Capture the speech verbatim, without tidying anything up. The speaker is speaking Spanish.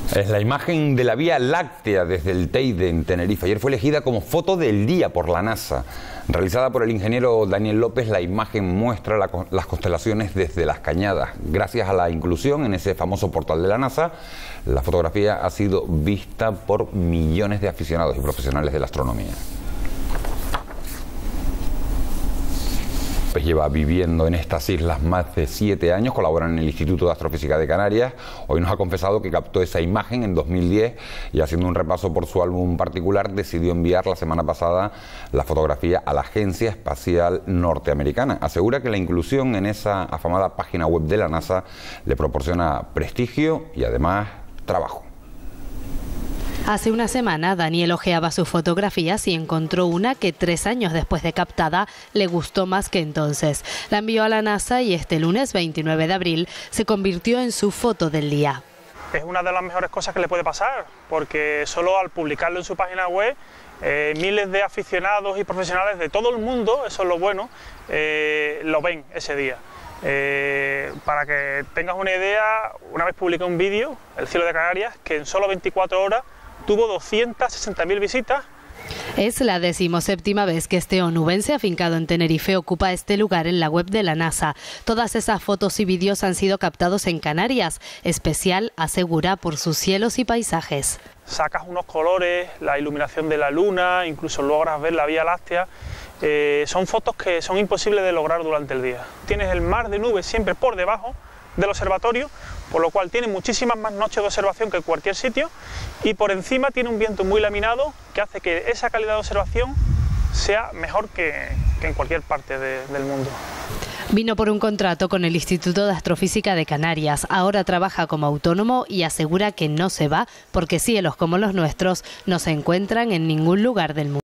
Es la imagen de la Vía Láctea desde el Teide en Tenerife. Ayer fue elegida como foto del día por la NASA. Realizada por el ingeniero Daniel López, la imagen muestra la, las constelaciones desde las Cañadas. Gracias a la inclusión en ese famoso portal de la NASA, la fotografía ha sido vista por millones de aficionados y profesionales de la astronomía. Pues lleva viviendo en estas islas más de siete años, colabora en el Instituto de Astrofísica de Canarias. Hoy nos ha confesado que captó esa imagen en dos mil diez y, haciendo un repaso por su álbum particular, decidió enviar la semana pasada la fotografía a la Agencia Espacial Norteamericana. Asegura que la inclusión en esa afamada página web de la NASA le proporciona prestigio y además trabajo. Hace una semana, Daniel hojeaba sus fotografías y encontró una que tres años después de captada le gustó más que entonces. La envió a la NASA y este lunes veintinueve de abril se convirtió en su foto del día. Es una de las mejores cosas que le puede pasar, porque solo al publicarlo en su página web, eh, miles de aficionados y profesionales de todo el mundo, eso es lo bueno, eh, lo ven ese día. Eh, para que tengas una idea, una vez publiqué un vídeo, El cielo de Canarias, que en solo veinticuatro horas tuvo doscientas sesenta mil visitas. Es la decimoséptima vez que este onubense afincado en Tenerife ocupa este lugar en la web de la NASA. Todas esas fotos y vídeos han sido captados en Canarias, especial, asegura, por sus cielos y paisajes. Sacas unos colores, la iluminación de la luna, incluso logras ver la Vía Láctea. Eh, son fotos que son imposibles de lograr durante el día. Tienes el mar de nubes siempre por debajo del observatorio, por lo cual tiene muchísimas más noches de observación que cualquier sitio, y por encima tiene un viento muy laminado que hace que esa calidad de observación sea mejor que, que en cualquier parte de, del mundo. Vino por un contrato con el Instituto de Astrofísica de Canarias. Ahora trabaja como autónomo y asegura que no se va porque cielos como los nuestros no se encuentran en ningún lugar del mundo.